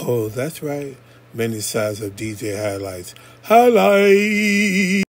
Oh, that's right. Many sides of DJ highlights. Highlight!